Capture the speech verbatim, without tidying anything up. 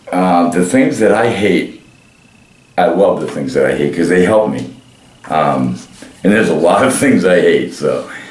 Uh, the things that I hate, I love the things that I hate because they help me. Um, and there's a lot of things I hate, so